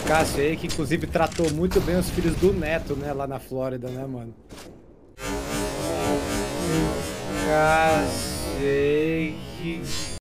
Cássio aí, que inclusive tratou muito bem os filhos do Neto, né, lá na Flórida, né, mano? Cássio,